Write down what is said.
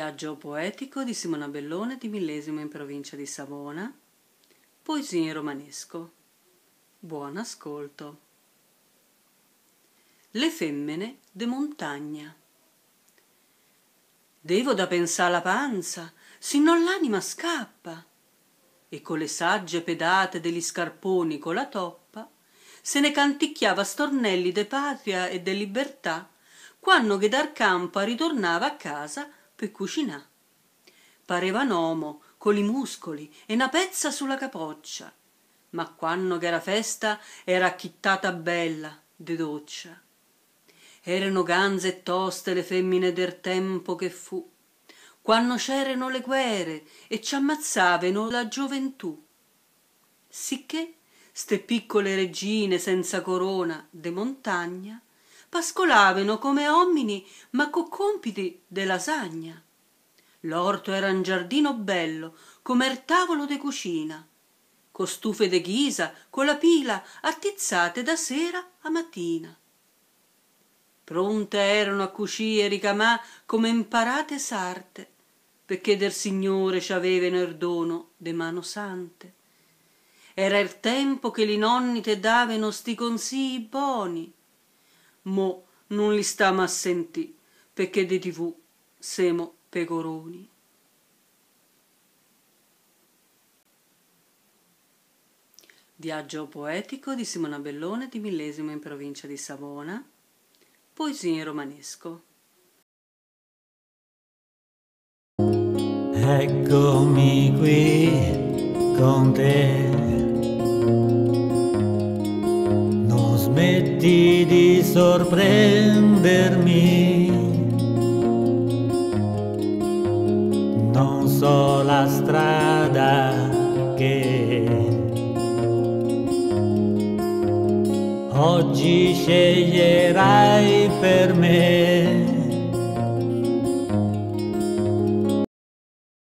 Viaggio poetico di Simona Bellone di Millesimo in provincia di Savona. Poesia in romanesco. Buon ascolto. Le femmine de montagna. Devo da pensare la panza, si non l'anima scappa. E con le sagge pedate degli scarponi con la toppa, se ne canticchiava stornelli de patria e de libertà, quando che dal campo ritornava a casa per cucinà. Pareva un uomo con i muscoli e una pezza sulla capoccia, ma quando che era festa era acchittata bella de doccia. Erano ganze e toste le femmine del tempo che fu, quando c'erano le guerre e ci ammazzavano la gioventù. Sicché ste piccole regine senza corona de montagna pascolavano come uomini ma co compiti de lasagna. L'orto era un giardino bello come il tavolo de cucina, co stufe de ghisa con la pila attizzate da sera a mattina. Pronte erano a cucì e ricamà come imparate sarte, perché del Signore ci avevano il dono de mano sante. Era il tempo che li nonni te davano sti consigli buoni. Mo non li stiamo a sentì, perché di TV semo pecoroni. Viaggio poetico di Simona Bellone di Millesimo in provincia di Savona. Poesia in romanesco. Eccomi qui con te, non smetti di sorprendermi, non so la strada che oggi sceglierai per me.